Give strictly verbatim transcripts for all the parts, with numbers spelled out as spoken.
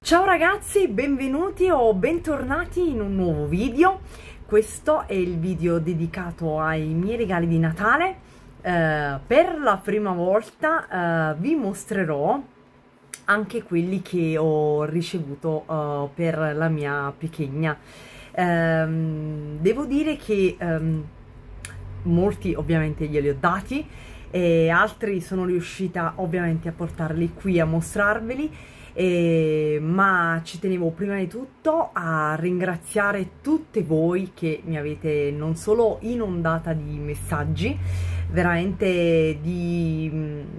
Ciao ragazzi, benvenuti o bentornati in un nuovo video. Questo è il video dedicato ai miei regali di Natale. Eh, per la prima volta eh, vi mostrerò anche quelli che ho ricevuto eh, per la mia picchegna. Ehm, devo dire che ehm, molti ovviamente glieli ho dati e altri sono riuscita ovviamente a portarli qui a mostrarveli. Eh, ma ci tenevo prima di tutto a ringraziare tutte voi che mi avete non solo inondata di messaggi, veramente di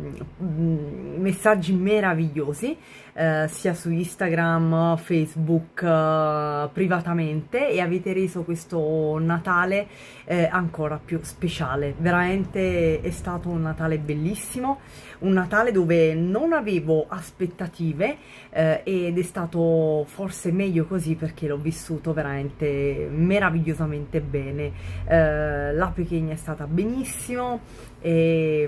mm, messaggi meravigliosi, eh, sia su Instagram, Facebook, eh, privatamente, e avete reso questo Natale eh, ancora più speciale. Veramente è stato un Natale bellissimo, un Natale dove non avevo aspettative eh, ed è stato forse meglio così, perché l'ho vissuto veramente meravigliosamente bene. Eh, la picchegna è stata benissimo e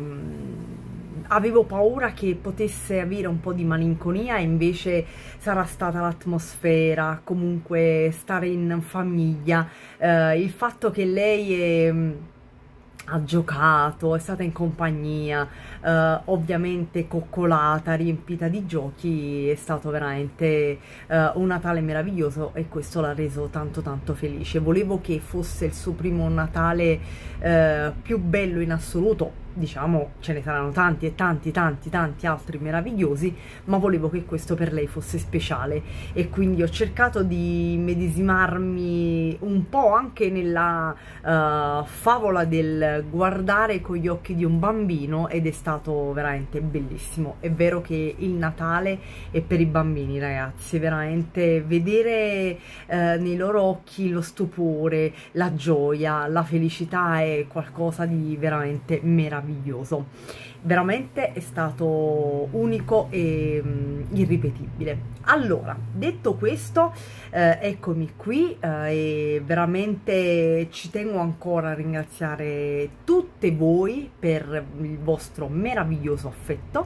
mh, avevo paura che potesse avere un po' di malinconia, e invece sarà stata l'atmosfera, comunque stare in famiglia, eh, il fatto che lei è... ha giocato, è stata in compagnia, eh, ovviamente coccolata, riempita di giochi. È stato veramente eh, un Natale meraviglioso e questo l'ha reso tanto tanto felice. Volevo che fosse il suo primo Natale eh, più bello in assoluto. Diciamo, ce ne saranno tanti e tanti tanti tanti altri meravigliosi, ma volevo che questo per lei fosse speciale, e quindi ho cercato di medesimarmi un po' anche nella uh, favola del guardare con gli occhi di un bambino, ed è stato veramente bellissimo. È vero che il Natale è per i bambini, ragazzi, veramente vedere uh, nei loro occhi lo stupore, la gioia, la felicità è qualcosa di veramente meraviglioso. Meraviglioso, veramente è stato unico e um, irripetibile. Allora, detto questo, eh, eccomi qui eh, e veramente ci tengo ancora a ringraziare tutte voi per il vostro meraviglioso affetto,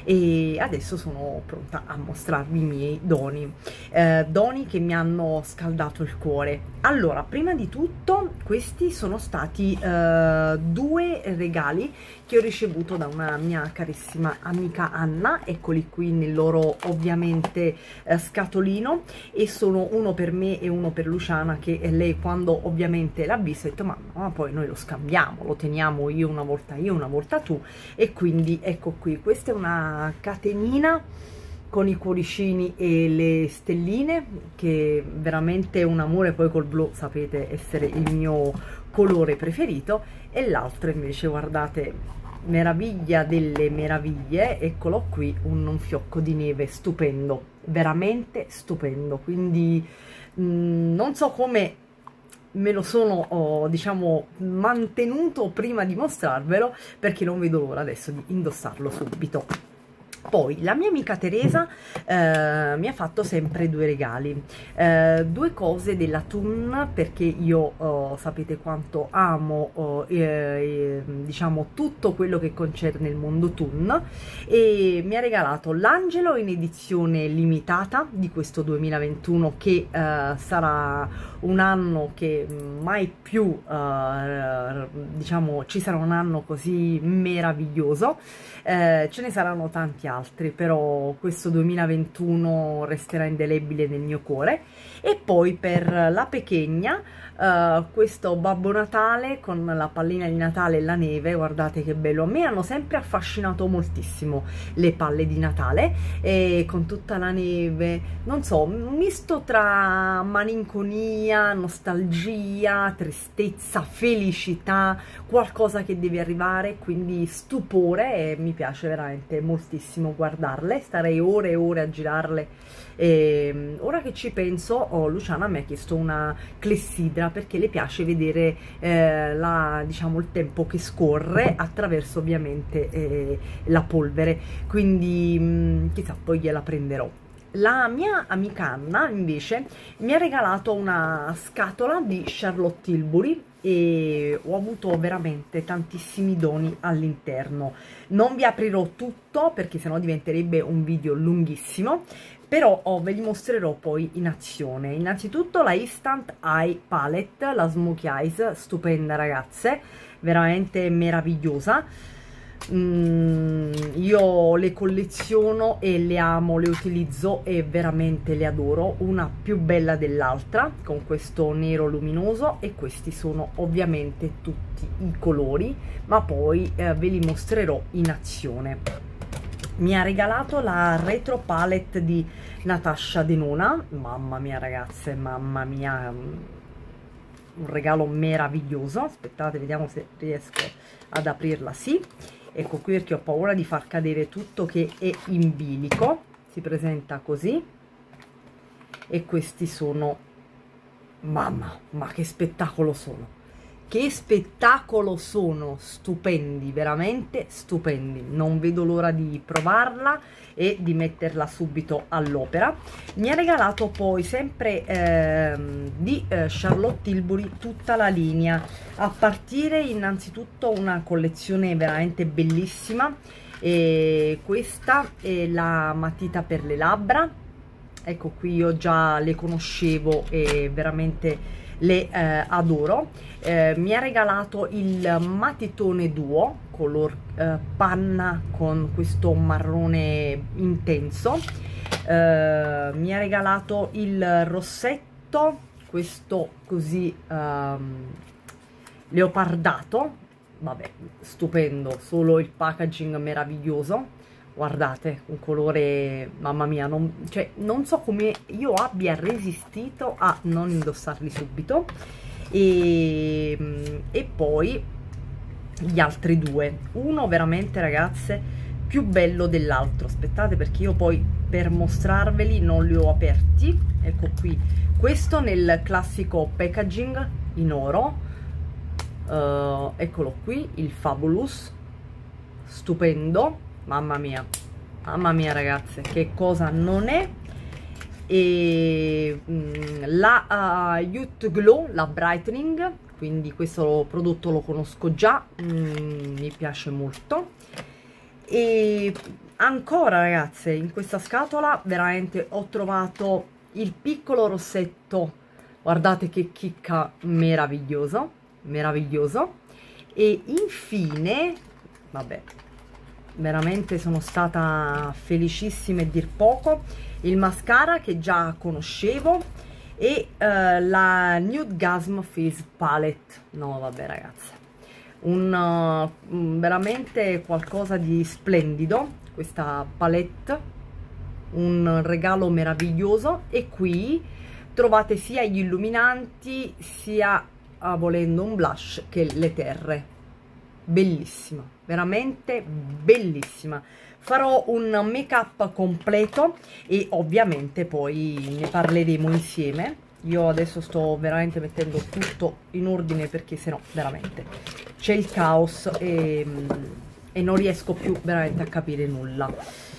e adesso sono pronta a mostrarvi i miei doni, eh, doni che mi hanno scaldato il cuore. Allora, prima di tutto, questi sono stati eh, due regali che ho ricevuto da una mia carissima amica Anna. Eccoli qui nel loro ovviamente eh, scatolino, e sono uno per me e uno per Luciana, che lei quando ovviamente l'ha visto ha detto ma, ma poi noi lo scambiamo, lo teniamo io una volta io una volta tu, e quindi ecco qui. Questa è una catenina con i cuoricini e le stelline, che veramente è un amore. Poi col blu sapete essere il mio colore preferito, e l'altro invece, guardate, meraviglia delle meraviglie, eccolo qui, un, un fiocco di neve stupendo, veramente stupendo. Quindi mh, non so come me lo sono oh, diciamo mantenuto prima di mostrarvelo, perché non vedo l'ora adesso di indossarlo subito. Poi la mia amica Teresa eh, mi ha fatto sempre due regali, eh, due cose della Thun, perché io oh, sapete quanto amo oh, eh, diciamo tutto quello che concerne il mondo Thun, e mi ha regalato l'angelo in edizione limitata di questo duemilaventuno, che eh, sarà un anno che mai più eh, diciamo ci sarà un anno così meraviglioso. Eh, ce ne saranno tanti altri, però questo duemilaventuno resterà indelebile nel mio cuore. E poi per la picchegna uh, questo Babbo Natale con la pallina di Natale e la neve, guardate che bello. A me hanno sempre affascinato moltissimo le palle di Natale, e con tutta la neve, non so, un misto tra malinconia, nostalgia, tristezza, felicità, qualcosa che deve arrivare, quindi stupore, e mi piace veramente moltissimo guardarle, starei ore e ore a girarle. E ora che ci penso, oh, Luciana mi ha chiesto una clessidra, perché le piace vedere eh, la, diciamo, il tempo che scorre attraverso ovviamente eh, la polvere, quindi mh, chissà, poi gliela prenderò. La mia amica Anna invece mi ha regalato una scatola di Charlotte Tilbury, e ho avuto veramente tantissimi doni all'interno. Non vi aprirò tutto perché sennò diventerebbe un video lunghissimo, però oh, ve li mostrerò poi in azione. Innanzitutto la Instant Eye Palette, la Smokey Eyes, stupenda ragazze, veramente meravigliosa. Mm, io le colleziono e le amo, le utilizzo e veramente le adoro, una più bella dell'altra, con questo nero luminoso, e questi sono ovviamente tutti i colori, ma poi eh, ve li mostrerò in azione. Mi ha regalato la Retro Palette di Natasha Denona, mamma mia ragazze, mamma mia, un regalo meraviglioso. Aspettate, vediamo se riesco ad aprirla. Sì, ecco qui, perché ho paura di far cadere tutto che è in bilico. Si presenta così e questi sono, mamma, ma che spettacolo sono, che spettacolo sono, stupendi, veramente stupendi. Non vedo l'ora di provarla e di metterla subito all'opera. Mi ha regalato poi sempre ehm, di eh, Charlotte Tilbury tutta la linea, a partire innanzitutto una collezione veramente bellissima, e questa è la matita per le labbra. Ecco qui, io già le conoscevo e veramente le eh, adoro. Eh, mi ha regalato il matitone duo color eh, panna con questo marrone intenso. Eh, mi ha regalato il rossetto, questo così ehm, leopardato, vabbè, stupendo, solo il packaging meraviglioso. Guardate, un colore, mamma mia, non, cioè, non so come io abbia resistito a non indossarli subito. E, e poi gli altri due, uno veramente ragazze più bello dell'altro. Aspettate, perché io poi per mostrarveli non li ho aperti. Ecco qui, questo nel classico packaging in oro, uh, eccolo qui, il Fabulous, stupendo. Mamma mia, mamma mia ragazze, che cosa non è. E mm, la uh, Youth Glow, la Brightening, quindi questo prodotto lo conosco già, mm, mi piace molto. E ancora ragazze, in questa scatola veramente ho trovato il piccolo rossetto, guardate che chicca, meraviglioso, meraviglioso. E infine, vabbè, veramente sono stata felicissima e dir poco, il mascara che già conoscevo e uh, la Nude Gasm Face Palette. No vabbè ragazze, un, uh, veramente qualcosa di splendido questa palette, un regalo meraviglioso. E qui trovate sia gli illuminanti sia uh, volendo un blush che le terre. Bellissima, veramente bellissima. Farò un make up completo e ovviamente poi ne parleremo insieme. Io adesso sto veramente mettendo tutto in ordine, perché sennò veramente c'è il caos e, e non riesco più veramente a capire nulla.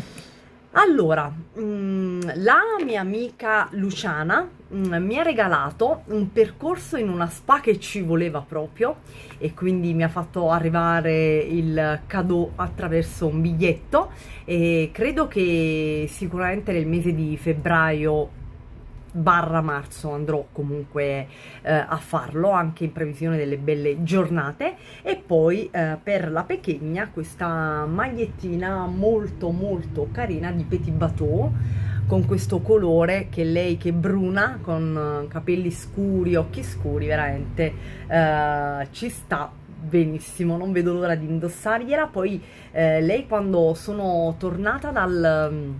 Allora, mh, la mia amica Luciana mh, mi ha regalato un percorso in una spa che ci voleva proprio, e quindi mi ha fatto arrivare il cadeau attraverso un biglietto, e credo che sicuramente nel mese di febbraio barra marzo andrò comunque eh, a farlo, anche in previsione delle belle giornate. E poi eh, per la pechegna questa magliettina molto molto carina di Petit Bateau, con questo colore che lei, che è bruna, con capelli scuri, occhi scuri, veramente eh, ci sta benissimo, non vedo l'ora di indossargliela. Poi eh, lei, quando sono tornata dal,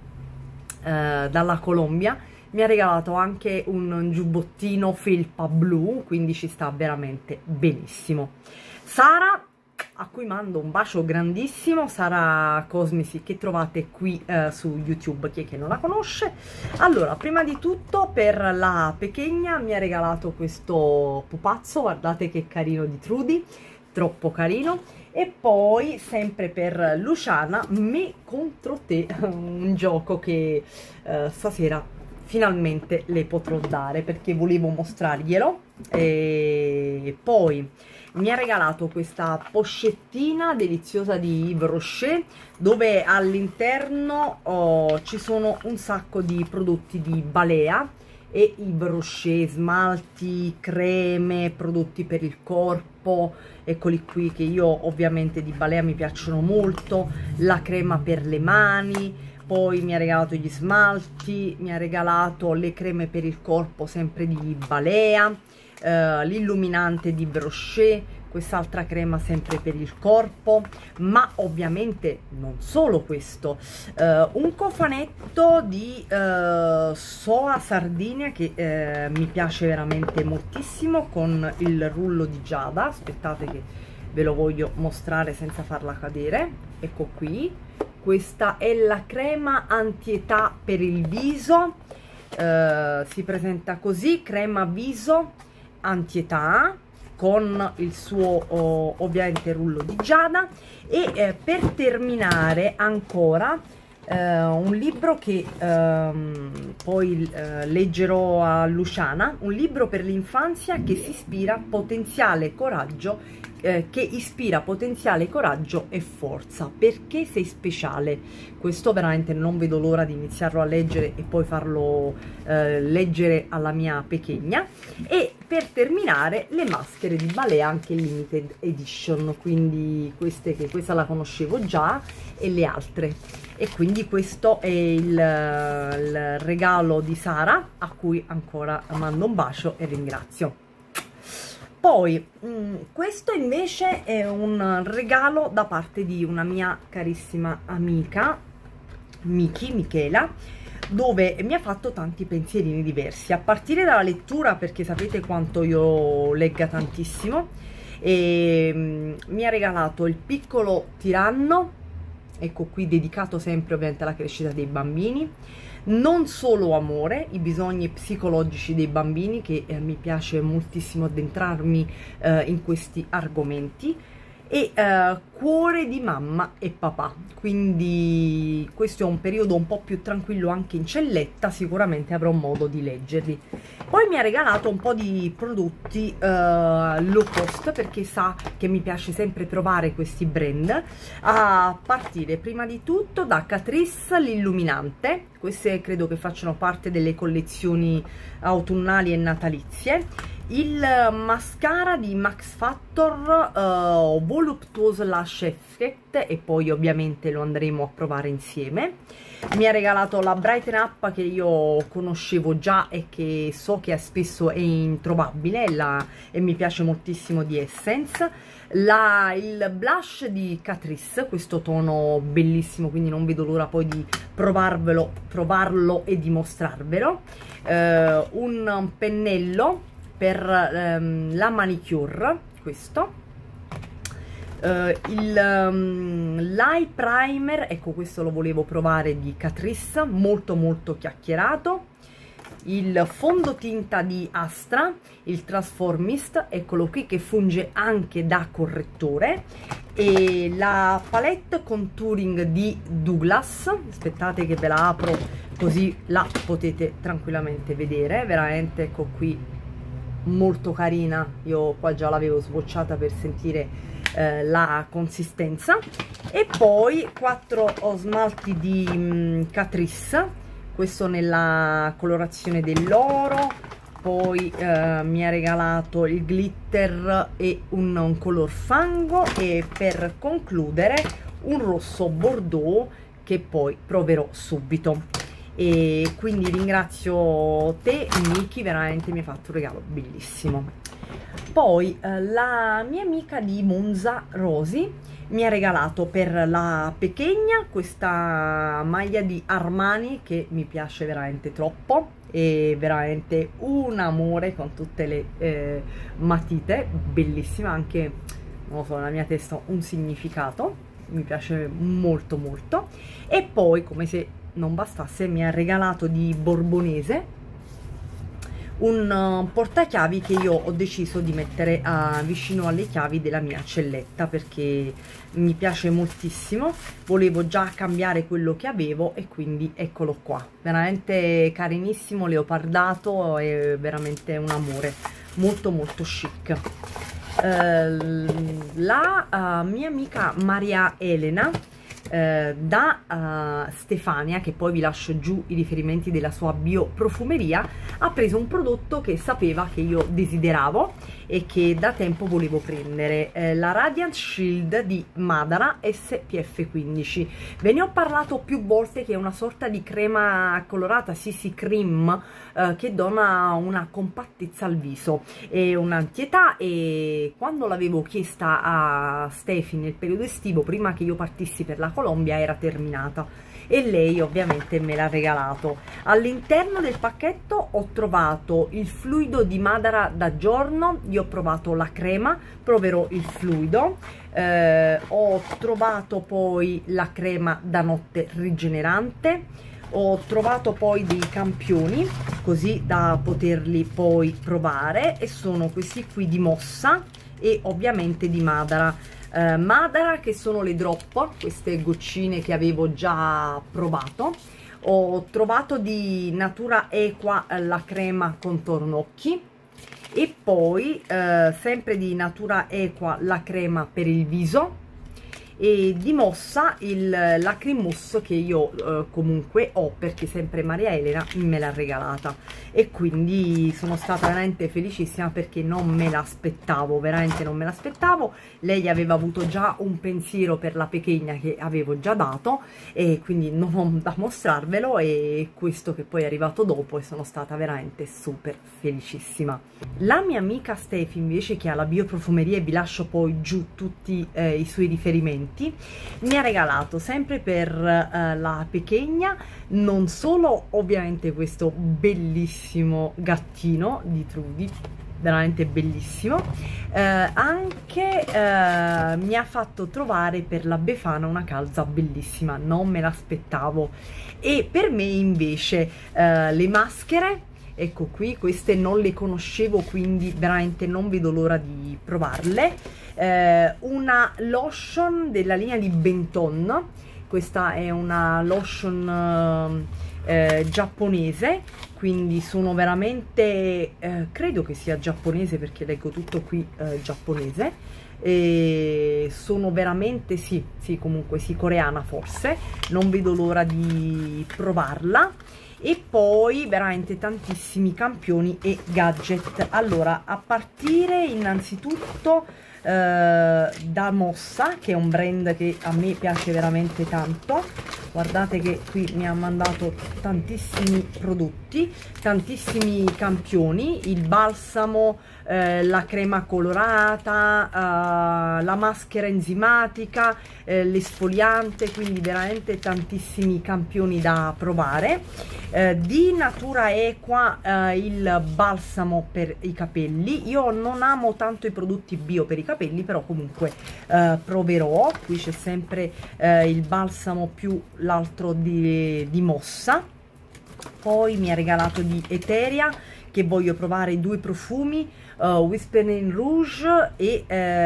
eh, dalla Colombia, mi ha regalato anche un giubbottino felpa blu, quindi ci sta veramente benissimo. Sara, a cui mando un bacio grandissimo, Sara Cosmesi, che trovate qui eh, su YouTube, chi è che non la conosce. Allora, prima di tutto, per la pechegna mi ha regalato questo pupazzo, guardate che carino, di Trudy, troppo carino. E poi sempre per Luciana, Me contro te, un gioco che eh, stasera finalmente le potrò dare, perché volevo mostrarglielo. E poi mi ha regalato questa pochettina deliziosa di Yves Rocher, dove all'interno oh, ci sono un sacco di prodotti di Balea e Yves Rocher, smalti, creme, prodotti per il corpo. Eccoli qui, che io ovviamente di Balea mi piacciono molto, la crema per le mani, poi mi ha regalato gli smalti, mi ha regalato le creme per il corpo sempre di Balea, eh, l'illuminante di Yves Rocher, quest'altra crema sempre per il corpo, ma ovviamente non solo questo, eh, un cofanetto di eh, Soa Sardinia che eh, mi piace veramente moltissimo, con il rullo di Giada. Aspettate che ve lo voglio mostrare senza farla cadere. Ecco qui, questa è la crema antietà per il viso, eh, si presenta così: crema viso antietà, con il suo oh, ovviamente rullo di Giada. E eh, per terminare ancora eh, un libro che ehm, poi eh, leggerò a Luciana, un libro per l'infanzia che si ispira potenziale coraggio eh, che ispira potenziale coraggio e forza. Perché sei speciale? Questo veramente non vedo l'ora di iniziarlo a leggere e poi farlo eh, leggere alla mia pechegna. E per terminare le maschere di Balea, anche limited edition, quindi queste, che questa la conoscevo già, e le altre. E quindi questo è il, il regalo di Sara, a cui ancora mando un bacio e ringrazio. Poi mh, questo invece è un regalo da parte di una mia carissima amica, Miki, Michela, dove mi ha fatto tanti pensierini diversi, a partire dalla lettura, perché sapete quanto io legga tantissimo, e mh, mi ha regalato Il piccolo tiranno, ecco qui, dedicato sempre ovviamente alla crescita dei bambini. Non solo amore, i bisogni psicologici dei bambini, che eh, mi piace moltissimo addentrarmi eh, in questi argomenti. E eh, Cuore di mamma e papà, quindi questo è un periodo un po' più tranquillo anche in celletta, sicuramente avrò modo di leggerli. Poi mi ha regalato un po' di prodotti eh, low cost, perché sa che mi piace sempre provare questi brand, a partire prima di tutto da Catrice l'illuminante. Queste credo che facciano parte delle collezioni autunnali e natalizie. Il mascara di Max Factor uh, Voluptuous Lash Effect, e poi ovviamente lo andremo a provare insieme. Mi ha regalato la Brighten Up, che io conoscevo già e che so che spesso è introvabile, la, e mi piace moltissimo, di Essence. La, il blush di Catrice, questo tono bellissimo, quindi non vedo l'ora poi di provarvelo, provarlo e dimostrarvelo. Uh, un pennello per um, la manicure, questo, uh, il um, l'eye primer, ecco questo lo volevo provare, di Catrice, molto molto chiacchierato. Il fondotinta di Astra, il Transformist, eccolo qui, che funge anche da correttore. E la palette contouring di Douglas, aspettate che ve la apro così la potete tranquillamente vedere, veramente, ecco qui, molto carina. Io qua già l'avevo swatchata per sentire eh, la consistenza. E poi quattro smalti di mh, Catrice, questo nella colorazione dell'oro. Poi eh, mi ha regalato il glitter e un, un color fango, e per concludere un rosso bordeaux che poi proverò subito. E quindi ringrazio te, Miki, veramente mi hai fatto un regalo bellissimo. Poi eh, la mia amica di Monza, Rosy, mi ha regalato per la pechegna questa maglia di Armani che mi piace veramente troppo, è veramente un amore, con tutte le eh, matite, bellissima, anche, non lo so, nella mia testa un significato, mi piace molto molto. E poi, come se non bastasse, mi ha regalato di Borbonese un uh, portachiavi che io ho deciso di mettere uh, vicino alle chiavi della mia celletta, perché mi piace moltissimo. Volevo già cambiare quello che avevo e quindi eccolo qua, veramente carinissimo, leopardato, è veramente un amore, molto molto chic. Uh, la uh, mia amica Maria Elena Eh, da uh, Stefania, che poi vi lascio giù i riferimenti della sua bioprofumeria, ha preso un prodotto che sapeva che io desideravo e che da tempo volevo prendere, eh, la Radiant Shield di Madara S P F quindici. Ve ne ho parlato più volte, che è una sorta di crema colorata C C Cream eh, che dona una compattezza al viso, è un'antietà, e quando l'avevo chiesta a Stefi nel periodo estivo, prima che io partissi per la Colombia, era terminata e lei ovviamente me l'ha regalato. All'interno del pacchetto ho trovato il fluido di Madara da giorno, io ho provato la crema, proverò il fluido, eh, ho trovato poi la crema da notte rigenerante, ho trovato poi dei campioni così da poterli poi provare, e sono questi qui di Mossa e ovviamente di Madara. Uh, Madara, che sono le drop, queste goccine che avevo già provato. Ho trovato di Natura Equa la crema contorno occhi, e poi uh, sempre di Natura Equa la crema per il viso, e di Mossa il Lacrimousse, che io eh, comunque ho, perché sempre Maria Elena me l'ha regalata, e quindi sono stata veramente felicissima, perché non me l'aspettavo, veramente non me l'aspettavo. Lei aveva avuto già un pensiero per la pechegna che avevo già dato, e quindi non ho da mostrarvelo, e questo che poi è arrivato dopo, e sono stata veramente super felicissima. La mia amica Stefi invece, che ha la bioprofumeria, e vi lascio poi giù tutti eh, i suoi riferimenti, mi ha regalato sempre per uh, la pechegna non solo ovviamente questo bellissimo gattino di Trudy, veramente bellissimo, eh, anche eh, mi ha fatto trovare per la Befana una calza bellissima, non me l'aspettavo. E per me invece eh, le maschere, ecco qui, queste non le conoscevo, quindi veramente non vedo l'ora di provarle. Eh, una lotion della linea di Benton, questa è una lotion eh, giapponese, quindi sono veramente, eh, credo che sia giapponese, perché leggo tutto qui eh, giapponese, e sono veramente, sì, sì, comunque sì, coreana forse, non vedo l'ora di provarla. E poi veramente tantissimi campioni e gadget. Allora, a partire innanzitutto eh, da Mossa, che è un brand che a me piace veramente tanto. Guardate che qui mi ha mandato tantissimi prodotti, tantissimi campioni, il balsamo, eh, la crema colorata, eh, la maschera enzimatica, eh, l'esfoliante, quindi veramente tantissimi campioni da provare. Eh, di Natura Equa eh, il balsamo per i capelli. Io non amo tanto i prodotti bio per i capelli, però comunque eh, proverò. Qui c'è sempre eh, il balsamo più l'altro di, di Mossa. Poi mi ha regalato di Eteria, che voglio provare i due profumi, uh, Whispering Rouge e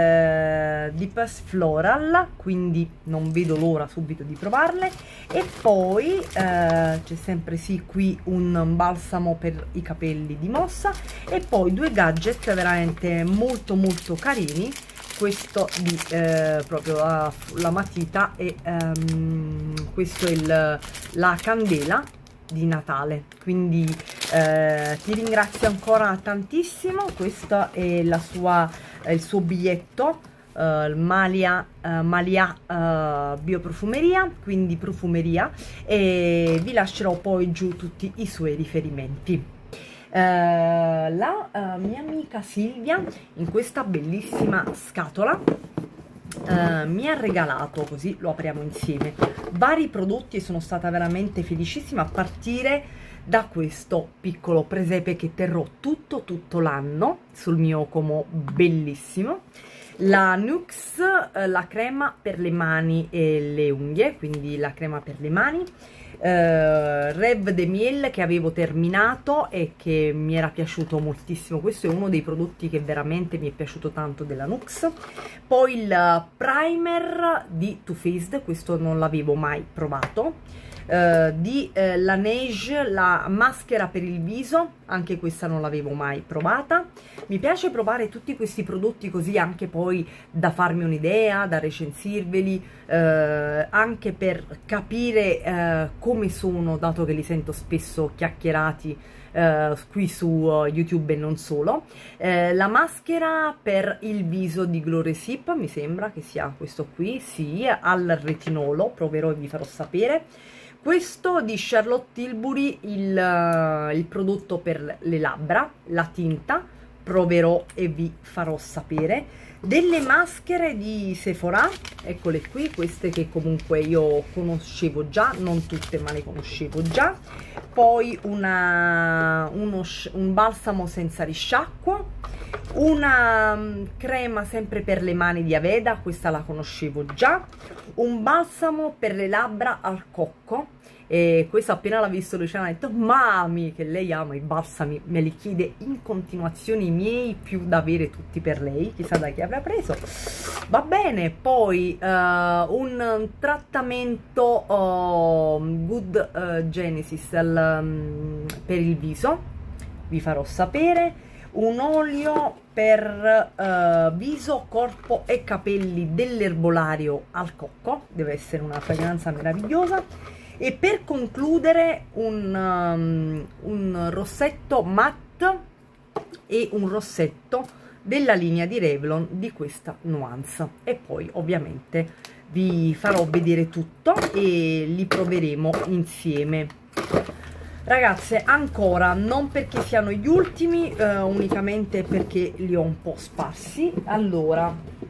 uh, Deepest Floral, quindi non vedo l'ora subito di provarle. E poi uh, c'è sempre sì qui un balsamo per i capelli di Mossa, e poi due gadget veramente molto molto carini. Questo di eh, proprio la, la matita, e um, questo è il, la candela di Natale, quindi eh, ti ringrazio ancora tantissimo. Questo è la sua, il suo biglietto, eh, il Malia, eh, Malia eh, bioprofumeria, quindi profumeria, e vi lascerò poi giù tutti i suoi riferimenti. Uh, la uh, mia amica Silvia, in questa bellissima scatola, uh, mi ha regalato, così lo apriamo insieme, vari prodotti, e sono stata veramente felicissima, a partire da questo piccolo presepe che terrò tutto tutto l'anno sul mio Como, bellissimo. la Nux, eh, la crema per le mani e le unghie, quindi la crema per le mani. Uh, Rêve de Miel che avevo terminato e che mi era piaciuto moltissimo. Questo è uno dei prodotti che veramente mi è piaciuto tanto della Nux. Poi il primer di Too Faced, questo non l'avevo mai provato. Uh, di uh, Laneige, la maschera per il viso, anche questa non l'avevo mai provata. Mi piace provare tutti questi prodotti così anche poi da farmi un'idea, da recensirveli, uh, anche per capire uh, come sono, dato che li sento spesso chiacchierati Uh, qui su uh, YouTube e non solo. Uh, la maschera per il viso di Gloresip, mi sembra che sia questo qui, sì, al retinolo, proverò e vi farò sapere. Questo di Charlotte Tilbury, il, uh, il prodotto per le labbra, la tinta, proverò e vi farò sapere. Delle maschere di Sephora, eccole qui, queste che comunque io conoscevo già, non tutte ma le conoscevo già. Poi una, uno, un balsamo senza risciacquo, una um, crema sempre per le mani di Aveda, questa la conoscevo già, un balsamo per le labbra al cocco. E questo appena l'ha visto Luciana ha detto mami, che lei ama i balsami, me li chiede in continuazione, i miei più da avere tutti per lei, chissà da chi avrà preso. Va bene. Poi uh, un trattamento uh, Good uh, Genesis al, um, per il viso, vi farò sapere. Un olio per uh, viso, corpo e capelli dell'erbolario al cocco, deve essere una fragranza meravigliosa. E per concludere un, um, un rossetto matte e un rossetto della linea di Revlon di questa nuance. E poi ovviamente vi farò vedere tutto e li proveremo insieme. Ragazze, ancora, non perché siano gli ultimi, eh, unicamente perché li ho un po' sparsi. Allora,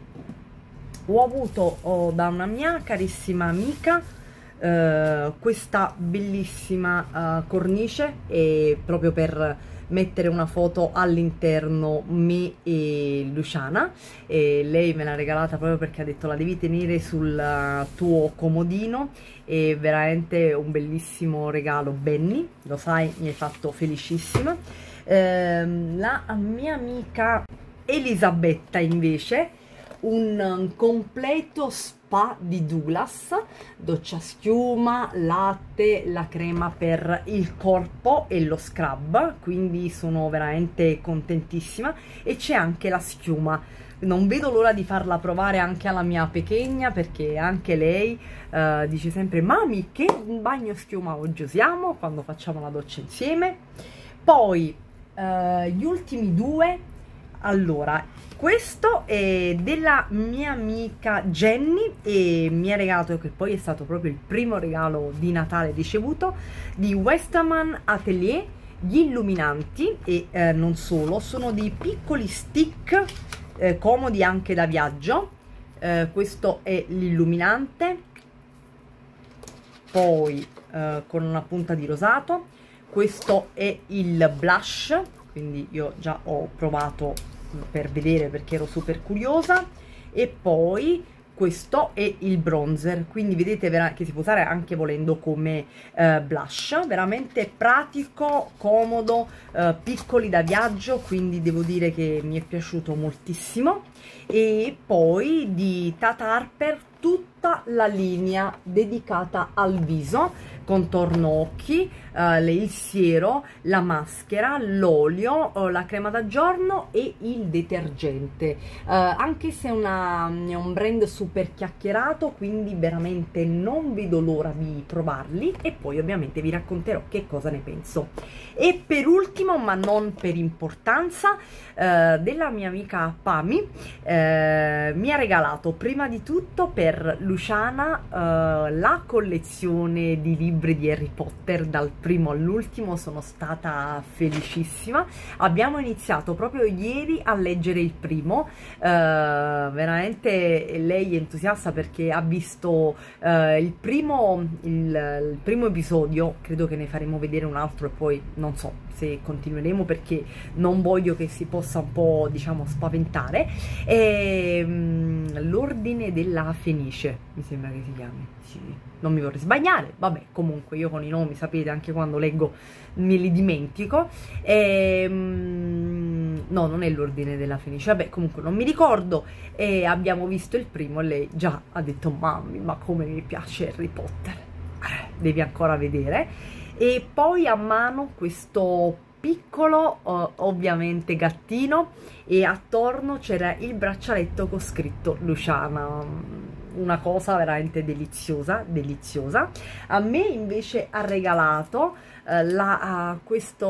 ho avuto oh, da una mia carissima amica Uh, questa bellissima uh, cornice, e proprio per mettere una foto all'interno me e Luciana, e lei me l'ha regalata proprio perché ha detto la devi tenere sul uh, tuo comodino. È veramente un bellissimo regalo, Benny, lo sai, mi hai fatto felicissima. Uh, la mia amica Elisabetta invece un completo spa di Douglas, doccia schiuma, latte, la crema per il corpo e lo scrub, quindi sono veramente contentissima. E c'è anche la schiuma, non vedo l'ora di farla provare anche alla mia pechegna, perché anche lei uh, dice sempre mami che bagno schiuma oggi usiamo quando facciamo la doccia insieme. Poi uh, gli ultimi due, allora questo è della mia amica Jenny e mi ha regalato, che poi è stato proprio il primo regalo di Natale ricevuto, di Westermann Atelier, gli illuminanti. E eh, non solo, sono dei piccoli stick eh, comodi anche da viaggio. Eh, questo è l'illuminante, poi eh, con una punta di rosato. Questo è il blush, quindi io già ho provato per vedere perché ero super curiosa. E poi questo è il bronzer, quindi vedete che si può usare anche volendo come eh, blush, veramente pratico, comodo, eh, piccoli da viaggio, quindi devo dire che mi è piaciuto moltissimo. E poi di Tata Harper tutta la linea dedicata al viso, contorno occhi, eh, il siero, la maschera, l'olio, eh, la crema da giorno e il detergente. Eh, anche se è, una, è un brand super chiacchierato, quindi veramente non vedo l'ora di provarli e poi ovviamente vi racconterò che cosa ne penso. E per ultimo, ma non per importanza, eh, della mia amica Pami, eh, mi ha regalato prima di tutto per per Luciana uh, la collezione di libri di Harry Potter dal primo all'ultimo. Sono stata felicissima. Abbiamo iniziato proprio ieri a leggere il primo, uh, veramente lei è entusiasta perché ha visto uh, il, primo, il, il primo episodio. Credo che ne faremo vedere un altro e poi non so se continueremo perché non voglio che si possa un po', diciamo, spaventare. E, um, l'ordine della Fenice mi sembra che si chiami, sì, non mi vorrei sbagliare, vabbè, comunque io con i nomi, sapete, anche quando leggo me li dimentico. E, um, no, non è l'ordine della Fenice, vabbè, comunque non mi ricordo. E abbiamo visto il primo e lei già ha detto: mammi, ma come mi piace Harry Potter, eh, devi ancora vedere. E poi a mano questo piccolo uh, ovviamente gattino, e attorno c'era il braccialetto con scritto Luciana, una cosa veramente deliziosa, deliziosa. A me invece ha regalato uh, la, uh, questo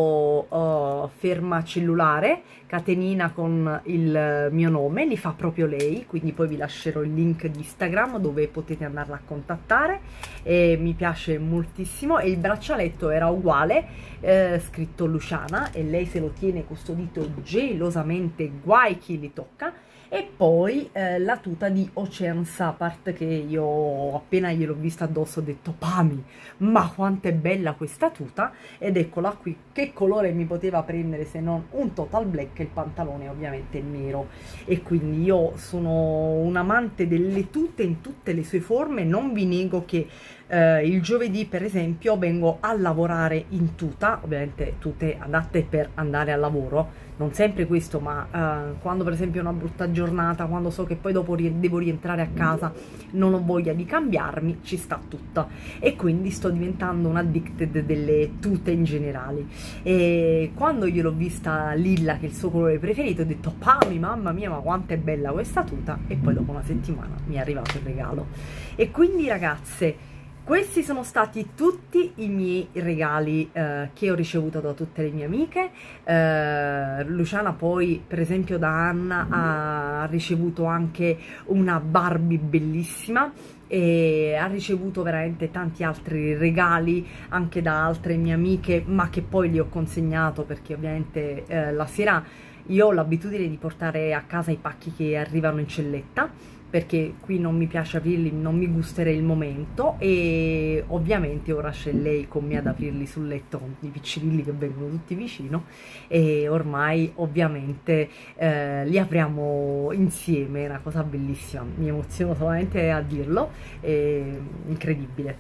uh, ferma cellulare, catenina con il mio nome, li fa proprio lei, quindi poi vi lascerò il link di Instagram dove potete andarla a contattare, e mi piace moltissimo. E il braccialetto era uguale, eh, scritto Luciana, e lei se lo tiene custodito gelosamente, guai chi li tocca. E poi eh, la tuta di Ocean's Apart, che io appena gliel'ho vista addosso ho detto: Pami, ma quanto è bella questa tuta. Ed eccola qui, che colore mi poteva prendere se non un total black, e il pantalone ovviamente nero. E quindi io sono un amante delle tute in tutte le sue forme. Non vi nego che eh, il giovedì per esempio vengo a lavorare in tuta, ovviamente tute adatte per andare al lavoro, non sempre questo, ma uh, quando per esempio è una brutta giornata, quando so che poi dopo ri devo rientrare a casa, non ho voglia di cambiarmi, ci sta tutta. E quindi sto diventando un addicted delle tute in generale. E quando gliel'ho vista lilla, che è il suo colore preferito, ho detto: Pami, mamma mia, ma quanto è bella questa tuta. E poi dopo una settimana mi è arrivato il regalo. E quindi ragazze, questi sono stati tutti i miei regali eh, che ho ricevuto da tutte le mie amiche. Eh, Luciana poi, per esempio, da Anna ha ricevuto anche una Barbie bellissima, e ha ricevuto veramente tanti altri regali anche da altre mie amiche, ma che poi gli ho consegnato perché ovviamente eh, la sera io ho l'abitudine di portare a casa i pacchi che arrivano in celletta, perché qui non mi piace aprirli, non mi gusterei il momento, e ovviamente ora c'è lei con me ad aprirli sul letto con i piccirilli che vengono tutti vicino, e ormai ovviamente eh, li apriamo insieme, è una cosa bellissima, mi emoziono solamente a dirlo, è incredibile.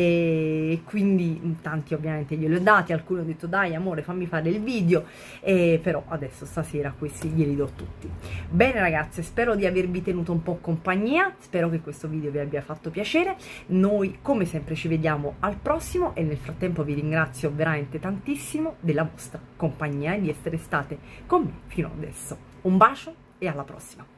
E quindi tanti ovviamente glieli ho dati, alcuni ho detto: dai amore, fammi fare il video, e però adesso stasera questi glieli do tutti. Bene ragazze, spero di avervi tenuto un po' compagnia. Spero che questo video vi abbia fatto piacere. Noi come sempre ci vediamo al prossimo, e nel frattempo vi ringrazio veramente tantissimo della vostra compagnia e di essere state con me fino adesso. Un bacio e alla prossima!